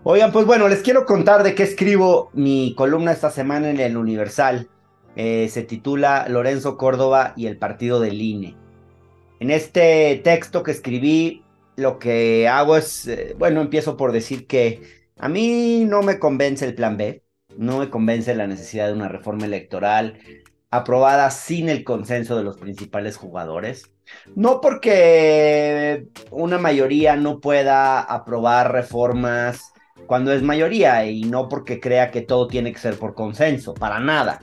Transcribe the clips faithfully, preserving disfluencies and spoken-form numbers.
Oigan, pues bueno, les quiero contar de qué escribo mi columna esta semana en el Universal. Eh, se titula Lorenzo Córdoba y el partido del I N E. En este texto que escribí, lo que hago es, eh, bueno, empiezo por decir que a mí no me convence el plan B, no me convence la necesidad de una reforma electoral aprobada sin el consenso de los principales jugadores. No porque una mayoría no pueda aprobar reformas cuando es mayoría y no porque crea que todo tiene que ser por consenso, para nada.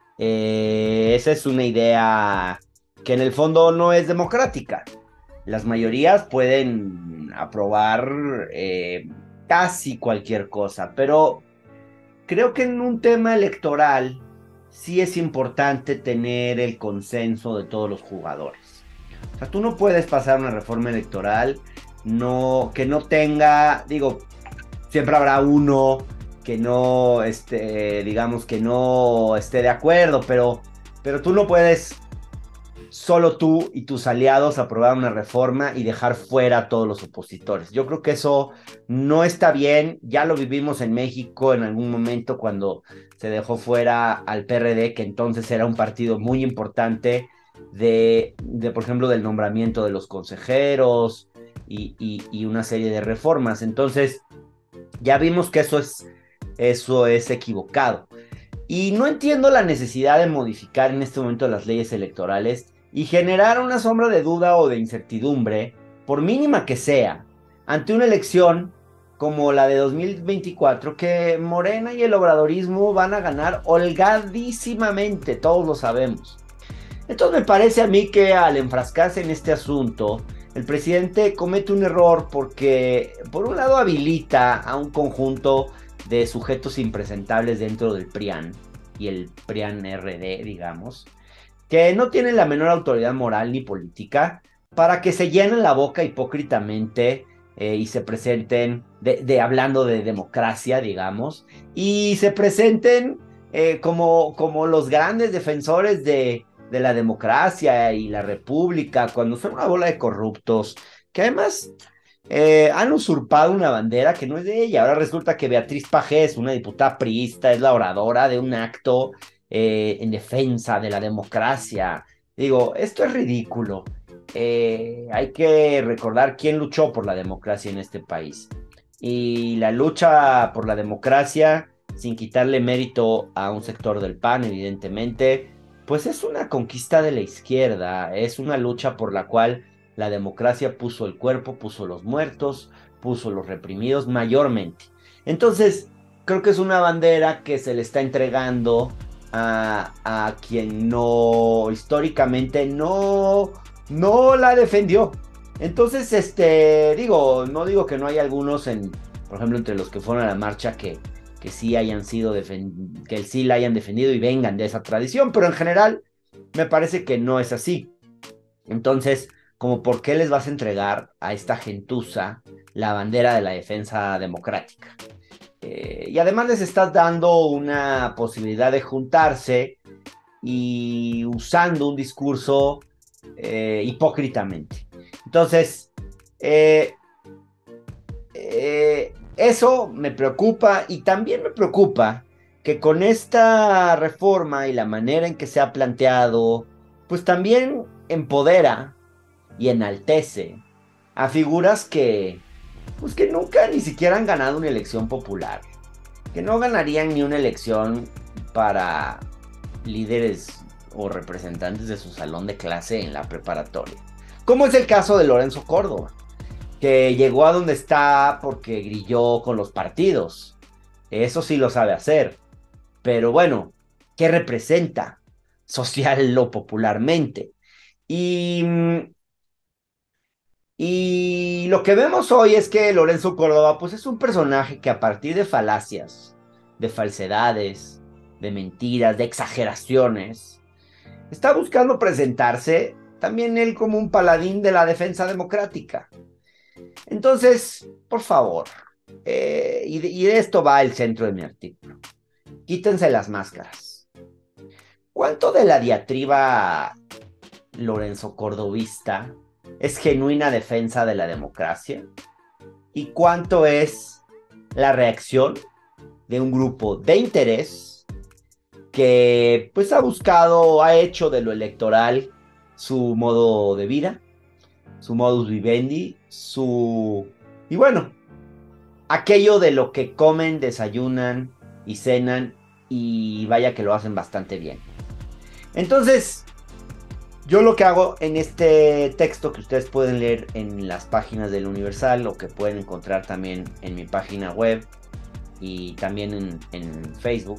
Eh, esa es una idea que en el fondo no es democrática. Las mayorías pueden aprobar eh, casi cualquier cosa, pero creo que en un tema electoral sí es importante tener el consenso de todos los jugadores. O sea, tú no puedes pasar una reforma electoral no, que no tenga, digo, siempre habrá uno que no, este, digamos, que no esté de acuerdo, pero, pero tú no puedes solo tú y tus aliados aprobar una reforma y dejar fuera a todos los opositores. Yo creo que eso no está bien. Ya lo vivimos en México en algún momento cuando se dejó fuera al P R D, que entonces era un partido muy importante de, de por ejemplo, del nombramiento de los consejeros y, y, y una serie de reformas. Entonces, ya vimos que eso es, eso es equivocado. Y no entiendo la necesidad de modificar en este momento las leyes electorales y generar una sombra de duda o de incertidumbre, por mínima que sea, ante una elección como la de dos mil veinticuatro, que Morena y el obradorismo van a ganar holgadísimamente, todos lo sabemos. Entonces me parece a mí que al enfrascarse en este asunto, el presidente comete un error porque, por un lado, habilita a un conjunto de sujetos impresentables dentro del PRIAN y el PRIAN R D, digamos, que no tienen la menor autoridad moral ni política para que se llenen la boca hipócritamente eh, y se presenten, de, de, hablando de democracia, digamos, y se presenten eh, como, como los grandes defensores de, de la democracia y la república, cuando son una bola de corruptos, que además eh, han usurpado una bandera que no es de ella. Ahora resulta que Beatriz Pajés, una diputada priista, es la oradora de un acto eh, en defensa de la democracia. Digo, esto es ridículo. Eh, hay que recordar quién luchó por la democracia en este país. Y la lucha por la democracia, sin quitarle mérito a un sector del P A N, evidentemente, pues es una conquista de la izquierda, es una lucha por la cual la democracia puso el cuerpo, puso los muertos, puso los reprimidos mayormente. Entonces, creo que es una bandera que se le está entregando a, a quien no, históricamente, no, no la defendió. Entonces, este, digo, no digo que no hay algunos, en, por ejemplo, entre los que fueron a la marcha que, que sí hayan sido, defen- que sí la hayan defendido y vengan de esa tradición, pero en general me parece que no es así. Entonces, como por qué les vas a entregar a esta gentuza la bandera de la defensa democrática. Eh, y además les estás dando una posibilidad de juntarse y usando un discurso eh, hipócritamente. Entonces, eh, eh, eso me preocupa y también me preocupa que con esta reforma y la manera en que se ha planteado, pues también empodera y enaltece a figuras que, pues que nunca ni siquiera han ganado una elección popular, que no ganarían ni una elección para líderes o representantes de su salón de clase en la preparatoria. Como es el caso de Lorenzo Córdoba, que llegó a donde está porque grilló con los partidos. Eso sí lo sabe hacer. Pero bueno, ¿qué representa social o popularmente? Y Y lo que vemos hoy es que Lorenzo Córdoba, pues es un personaje que a partir de falacias, de falsedades, de mentiras, de exageraciones, está buscando presentarse también él como un paladín de la defensa democrática. Entonces, por favor, eh, y, de, y de esto va el centro de mi artículo, quítense las máscaras. ¿Cuánto de la diatriba Lorenzo Cordovista es genuina defensa de la democracia? ¿Y cuánto es la reacción de un grupo de interés que pues ha buscado, ha hecho de lo electoral su modo de vida, su modus vivendi, su... y bueno, aquello de lo que comen, desayunan y cenan, y vaya que lo hacen bastante bien. Entonces, yo lo que hago en este texto que ustedes pueden leer en las páginas del Universal, o que pueden encontrar también en mi página web y también en, en Facebook,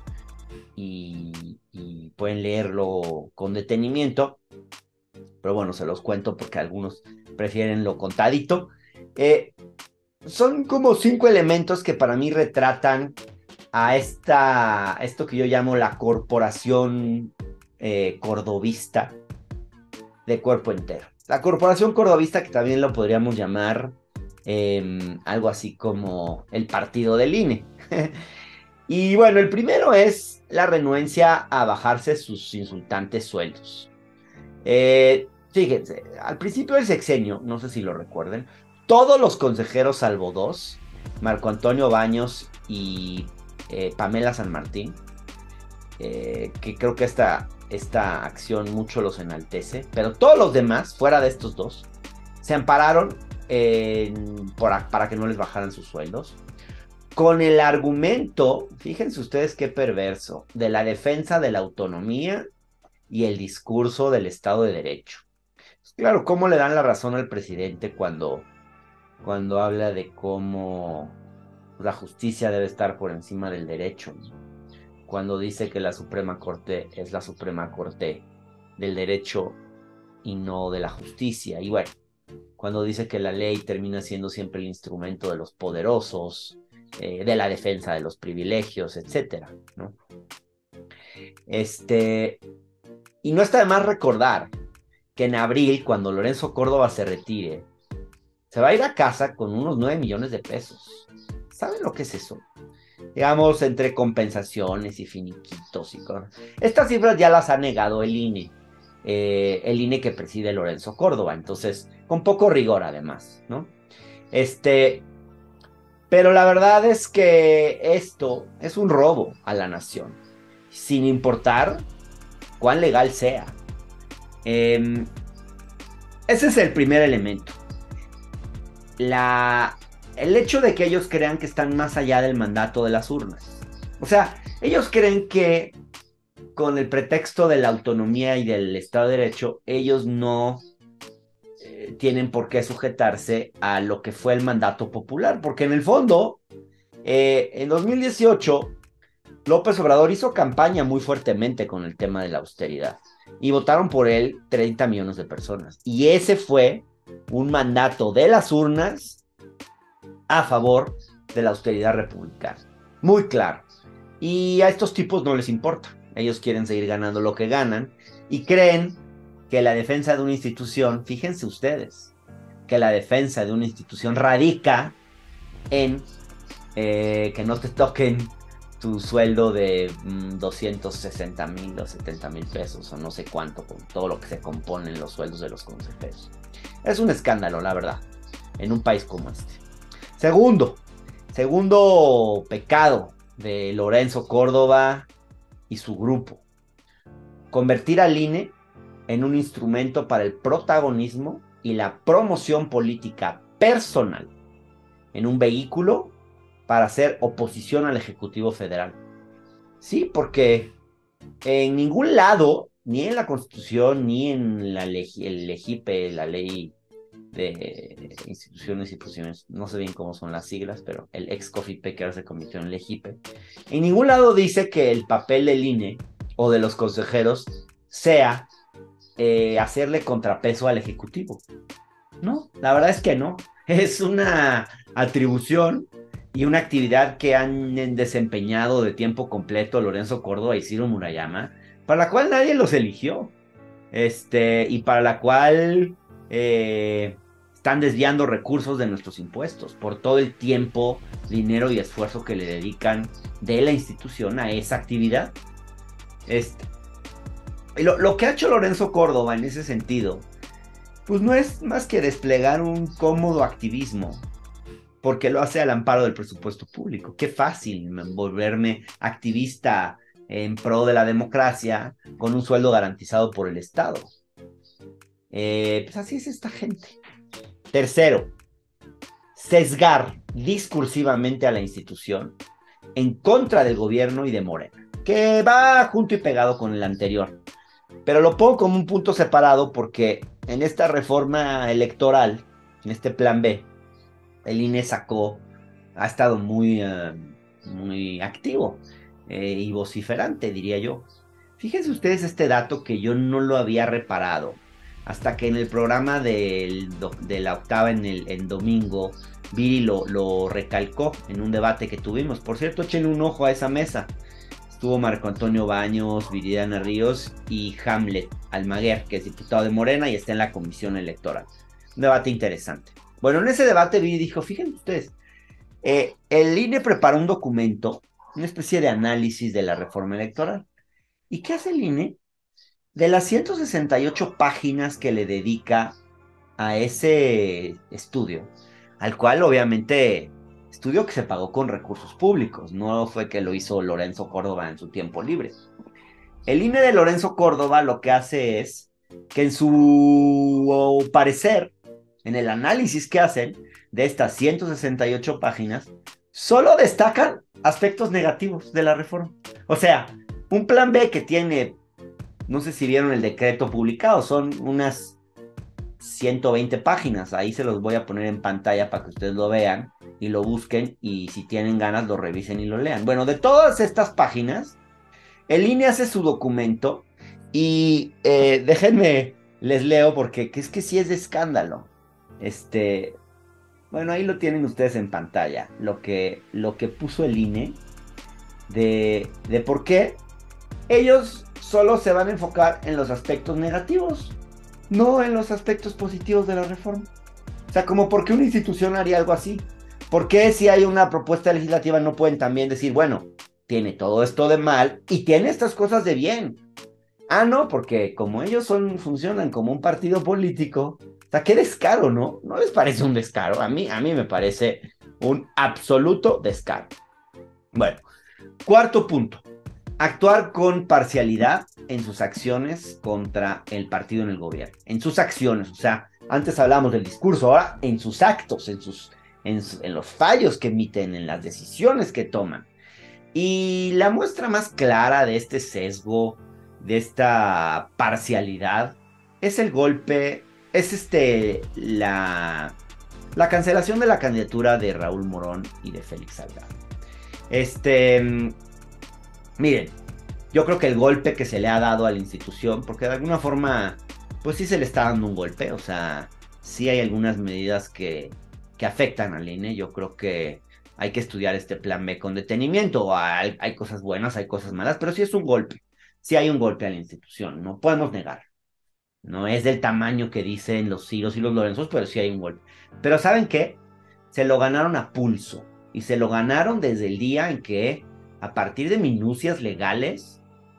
y, y pueden leerlo con detenimiento, pero bueno, se los cuento porque algunos prefieren lo contadito. Eh, son como cinco elementos que para mí retratan a esta, esto que yo llamo la corporación eh, cordovista de cuerpo entero. La corporación cordovista, que también lo podríamos llamar eh, algo así como el partido del I N E. Y bueno, el primero es la renuencia a bajarse sus insultantes sueldos. Eh, fíjense, al principio del sexenio, no sé si lo recuerden, todos los consejeros salvo dos, Marco Antonio Baños y eh, Pamela San Martín, eh, que creo que esta, esta acción mucho los enaltece, pero todos los demás, fuera de estos dos, se ampararon eh, por, para que no les bajaran sus sueldos, con el argumento, fíjense ustedes qué perverso, de la defensa de la autonomía y el discurso del Estado de Derecho. Pues claro, ¿cómo le dan la razón al presidente cuando, cuando habla de cómo la justicia debe estar por encima del derecho? Cuando dice que la Suprema Corte es la Suprema Corte del derecho y no de la justicia. Y bueno, cuando dice que la ley termina siendo siempre el instrumento de los poderosos, eh, de la defensa de los privilegios, etcétera, ¿no? Este... Y no está de más recordar que en abril, cuando Lorenzo Córdoba se retire, se va a ir a casa con unos nueve millones de pesos. ¿Saben lo que es eso? Digamos, entre compensaciones y finiquitos y cosas. Estas cifras ya las ha negado el I N E. Eh, el I N E que preside Lorenzo Córdoba. Entonces, con poco rigor además, ¿no? Este... Pero la verdad es que esto es un robo a la nación. Sin importar cuán legal sea. Eh, ese es el primer elemento. La, el hecho de que ellos crean que están más allá del mandato de las urnas. O sea, ellos creen que con el pretexto de la autonomía y del Estado de Derecho, ellos no eh, tienen por qué sujetarse a lo que fue el mandato popular. Porque en el fondo, eh, en dos mil dieciocho... López Obrador hizo campaña muy fuertemente con el tema de la austeridad y votaron por él treinta millones de personas. Y ese fue un mandato de las urnas a favor de la austeridad republicana. Muy claro. Y a estos tipos no les importa. Ellos quieren seguir ganando lo que ganan y creen que la defensa de una institución, fíjense ustedes, que la defensa de una institución radica en eh, que no te toquen tu sueldo de mmm, doscientos sesenta mil o setenta mil pesos o no sé cuánto, con todo lo que se compone en los sueldos de los consejeros. Es un escándalo, la verdad, en un país como este. Segundo, segundo pecado de Lorenzo Córdoba y su grupo: convertir al I N E en un instrumento para el protagonismo y la promoción política personal, en un vehículo para hacer oposición al Ejecutivo Federal. Sí, porque en ningún lado, ni en la Constitución, ni en la ley, el LEGIPE, la Ley de Instituciones y Posiciones, no sé bien cómo son las siglas, pero el ex COFIPE que ahora se convirtió en LEGIPE, en ningún lado dice que el papel del I N E o de los consejeros sea eh, hacerle contrapeso al Ejecutivo. No, la verdad es que no. Es una atribución y una actividad que han desempeñado de tiempo completo Lorenzo Córdoba y Ciro Murayama, para la cual nadie los eligió, este, y para la cual eh, están desviando recursos de nuestros impuestos por todo el tiempo, dinero y esfuerzo que le dedican de la institución a esa actividad. Este, lo, lo que ha hecho Lorenzo Córdoba en ese sentido, pues no es más que desplegar un cómodo activismo porque lo hace al amparo del presupuesto público. Qué fácil volverme activista en pro de la democracia con un sueldo garantizado por el Estado. Eh, pues así es esta gente. Tercero, sesgar discursivamente a la institución en contra del gobierno y de Morena, que va junto y pegado con el anterior. Pero lo pongo como un punto separado porque en esta reforma electoral, en este plan B, el I N E sacó, ha estado muy, uh, muy activo eh, y vociferante, diría yo. Fíjense ustedes este dato que yo no lo había reparado hasta que en el programa del, de la octava en el en domingo, Viri lo, lo recalcó en un debate que tuvimos. Por cierto, echen un ojo a esa mesa. Estuvo Marco Antonio Baños, Viridiana Ríos y Hamlet Almaguer, que es diputado de Morena y está en la comisión electoral. Un debate interesante. Bueno, en ese debate Viri dijo, fíjense ustedes, eh, el I N E preparó un documento, una especie de análisis de la reforma electoral. ¿Y qué hace el I N E? De las ciento sesenta y ocho páginas que le dedica a ese estudio, al cual obviamente estudio que se pagó con recursos públicos, no fue que lo hizo Lorenzo Córdoba en su tiempo libre. El I N E de Lorenzo Córdoba lo que hace es que en su parecer, en el análisis que hacen de estas ciento sesenta y ocho páginas, solo destacan aspectos negativos de la reforma. O sea, un plan B que tiene, no sé si vieron el decreto publicado, son unas ciento veinte páginas, ahí se los voy a poner en pantalla para que ustedes lo vean y lo busquen y si tienen ganas lo revisen y lo lean. Bueno, de todas estas páginas, el I N E hace su documento y eh, déjenme, les leo porque es que sí es de escándalo. Este, bueno, ahí lo tienen ustedes en pantalla, lo que, lo que puso el I N E de, de por qué ellos solo se van a enfocar en los aspectos negativos, no en los aspectos positivos de la reforma. O sea, como por qué una institución haría algo así. ¿Por qué si hay una propuesta legislativa no pueden también decir, bueno, tiene todo esto de mal y tiene estas cosas de bien? Ah, no, porque como ellos son, funcionan como un partido político, o sea, qué descaro, ¿no? ¿No les parece un descaro? A mí, a mí me parece un absoluto descaro. Bueno, cuarto punto. Actuar con parcialidad en sus acciones contra el partido en el gobierno. En sus acciones, o sea, antes hablábamos del discurso, ahora en sus actos, en, sus, en, su, en los fallos que emiten, en las decisiones que toman. Y la muestra más clara de este sesgo, de esta parcialidad, es el golpe, es este, la, la cancelación de la candidatura de Raúl Morón y de Félix Salgado. Este... Miren, yo creo que el golpe que se le ha dado a la institución, porque de alguna forma, pues sí se le está dando un golpe, o sea, sí hay algunas medidas que, que afectan al I N E, yo creo que hay que estudiar este plan B con detenimiento, hay, hay cosas buenas, hay cosas malas, pero sí es un golpe, sí hay un golpe a la institución, no podemos negar, no es del tamaño que dicen los Ciros y los Lorenzos, pero sí hay un golpe. Pero ¿saben qué? Se lo ganaron a pulso, y se lo ganaron desde el día en que a partir de minucias legales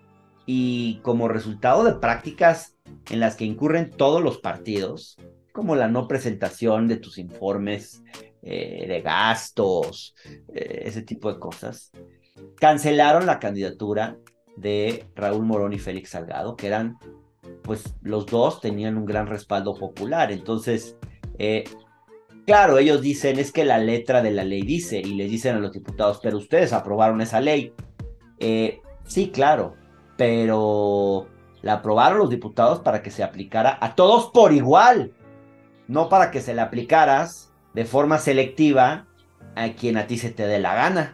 y como resultado de prácticas en las que incurren todos los partidos, como la no presentación de tus informes eh, de gastos, eh, ese tipo de cosas, cancelaron la candidatura de Raúl Morón y Félix Salgado, que eran, pues los dos tenían un gran respaldo popular. Entonces, eh, claro, ellos dicen, es que la letra de la ley dice, y les dicen a los diputados, pero ustedes aprobaron esa ley. Eh, sí, claro, pero la aprobaron los diputados para que se aplicara a todos por igual, no para que se le aplicaras de forma selectiva a quien a ti se te dé la gana,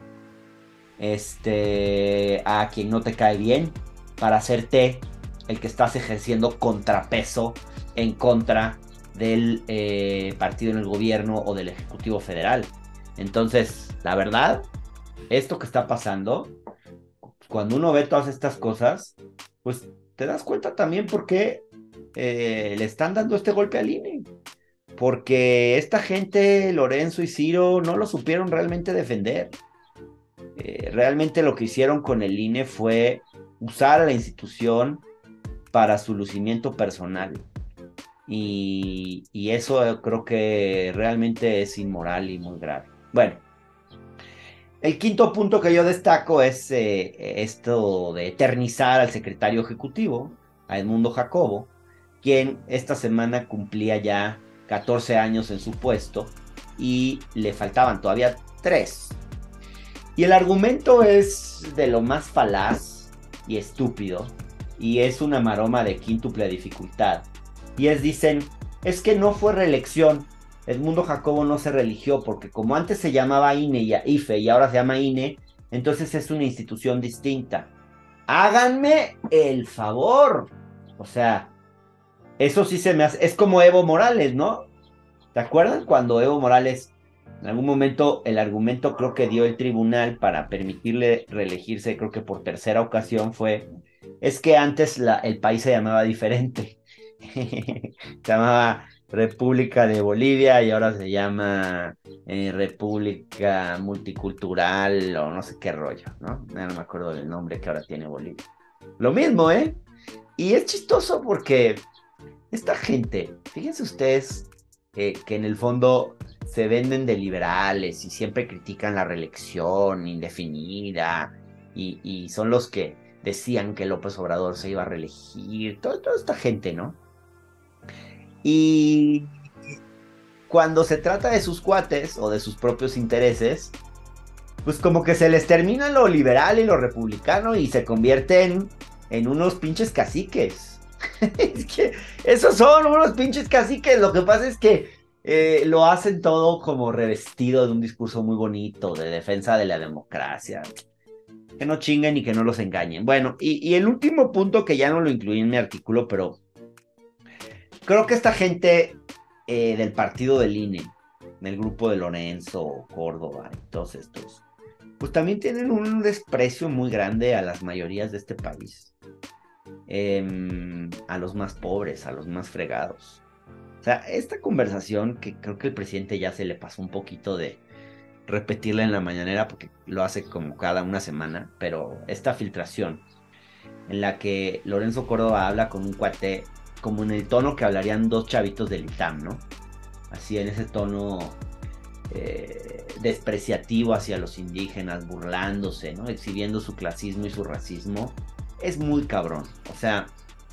este, a quien no te cae bien, para hacerte el que estás ejerciendo contrapeso en contra del eh, partido en el gobierno o del Ejecutivo Federal. Entonces, la verdad, esto que está pasando, cuando uno ve todas estas cosas, pues te das cuenta también por qué eh, le están dando este golpe al I N E. Porque esta gente, Lorenzo y Ciro, no lo supieron realmente defender. Eh, realmente lo que hicieron con el I N E fue usar a la institución para su lucimiento personal. Y, y eso creo que realmente es inmoral y muy grave. Bueno, el quinto punto que yo destaco es eh, esto de eternizar al secretario ejecutivo, a Edmundo Jacobo, quien esta semana cumplía ya catorce años en su puesto y le faltaban todavía tres. Y el argumento es de lo más falaz y estúpido, y es una maroma de quíntuple dificultad. Y es, dicen, es que no fue reelección. Edmundo Jacobo no se religió porque como antes se llamaba I N E y I F E y ahora se llama I N E, entonces es una institución distinta. Háganme el favor. O sea, eso sí se me hace... Es como Evo Morales, ¿no? ¿Te acuerdan cuando Evo Morales, en algún momento, el argumento creo que dio el tribunal para permitirle reelegirse, creo que por tercera ocasión fue, es que antes la, el país se llamaba diferente. Se llamaba República de Bolivia y ahora se llama eh, República Multicultural o no sé qué rollo, ¿no? No me acuerdo del nombre que ahora tiene Bolivia. Lo mismo, ¿eh? Y es chistoso porque esta gente, fíjense ustedes eh, que en el fondo se venden de liberales y siempre critican la reelección indefinida y, y son los que decían que López Obrador se iba a reelegir, todo, toda esta gente, ¿no? Y cuando se trata de sus cuates o de sus propios intereses, pues como que se les termina lo liberal y lo republicano y se convierten en unos pinches caciques. Es que esos son unos pinches caciques. Lo que pasa es que eh, lo hacen todo como revestido de un discurso muy bonito de defensa de la democracia. Que no chinguen y que no los engañen. Bueno, y, y el último punto que ya no lo incluí en mi artículo, pero creo que esta gente eh, del partido del I N E, del grupo de Lorenzo, Córdoba y todos estos, pues también tienen un desprecio muy grande a las mayorías de este país. Eh, a los más pobres, a los más fregados. O sea, esta conversación que creo que el presidente ya se le pasó un poquito de repetirla en la mañanera porque lo hace como cada una semana, pero esta filtración en la que Lorenzo Córdoba habla con un cuate como en el tono que hablarían dos chavitos del I T A M, ¿no? Así en ese tono eh, despreciativo hacia los indígenas, burlándose, ¿no? Exhibiendo su clasismo y su racismo. Es muy cabrón. O sea,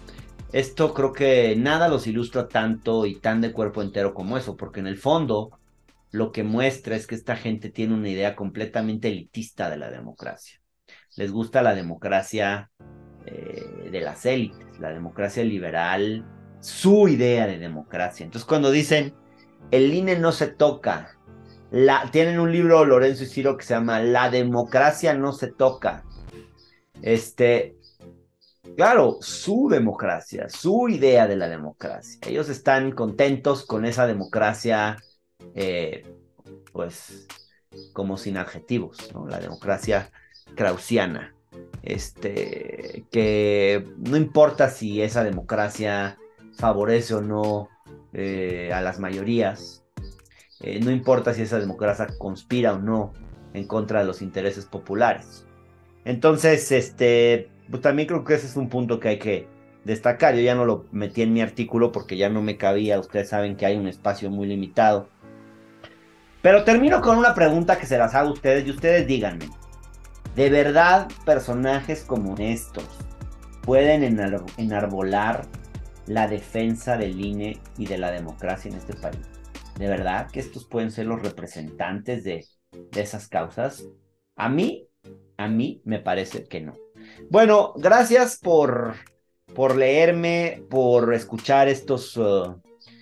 esto creo que nada los ilustra tanto y tan de cuerpo entero como eso, porque en el fondo lo que muestra es que esta gente tiene una idea completamente elitista de la democracia. Les gusta la democracia eh, de las élites, la democracia liberal, su idea de democracia. Entonces cuando dicen, el I N E no se toca, la, tienen un libro Lorenzo y Ciro que se llama La democracia no se toca. Este... Claro, su democracia, su idea de la democracia. Ellos están contentos con esa democracia, eh, pues, como sin adjetivos, ¿no? La democracia krausiana. Este, que no importa si esa democracia favorece o no eh, a las mayorías, eh, no importa si esa democracia conspira o no en contra de los intereses populares. Entonces, este... pues también creo que ese es un punto que hay que destacar. Yo ya no lo metí en mi artículo porque ya no me cabía. Ustedes saben que hay un espacio muy limitado. Pero termino con una pregunta que se las hago a ustedes y ustedes díganme. ¿De verdad personajes como estos pueden enar- enarbolar la defensa del I N E y de la democracia en este país? ¿De verdad que estos pueden ser los representantes de, de esas causas? A mí, a mí me parece que no. Bueno, gracias por, por leerme, por escuchar estos, uh,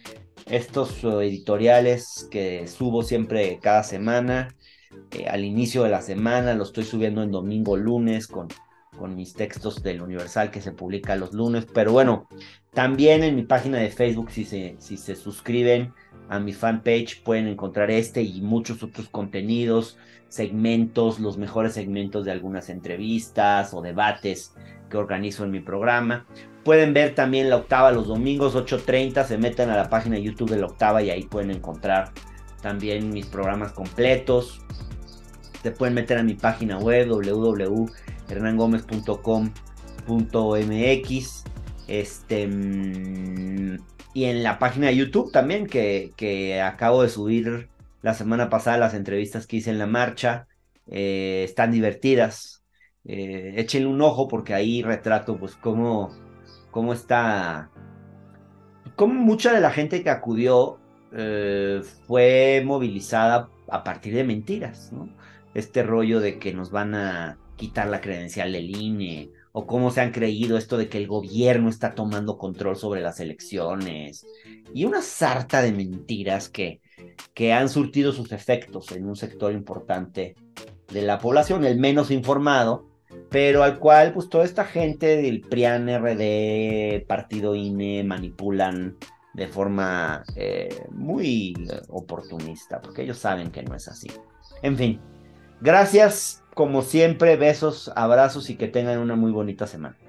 estos uh, editoriales que subo siempre cada semana. Eh, al inicio de la semana lo estoy subiendo en domingo, lunes, con, con mis textos del Universal que se publica los lunes. Pero bueno, también en mi página de Facebook, si se, si se suscriben a mi fanpage, pueden encontrar este y muchos otros contenidos, segmentos, los mejores segmentos de algunas entrevistas o debates que organizo en mi programa. Pueden ver también La Octava los domingos, ocho treinta, se meten a la página de YouTube de La Octava y ahí pueden encontrar también mis programas completos. Se pueden meter a mi página web doble u doble u doble u punto hernán gómez punto com punto m x. Este... y en la página de YouTube también, que, que acabo de subir la semana pasada las entrevistas que hice en la marcha. Eh, están divertidas. Eh, échenle un ojo porque ahí retrato pues cómo, cómo está, cómo mucha de la gente que acudió eh, fue movilizada a partir de mentiras, ¿no? Este rollo de que nos van a quitar la credencial del I N E, o cómo se han creído esto de que el gobierno está tomando control sobre las elecciones, y una sarta de mentiras que, que han surtido sus efectos en un sector importante de la población, el menos informado, pero al cual pues toda esta gente del PRIAN, R D, Partido I N E, manipulan de forma eh, muy eh, oportunista, porque ellos saben que no es así. En fin, gracias como siempre, besos, abrazos y que tengan una muy bonita semana.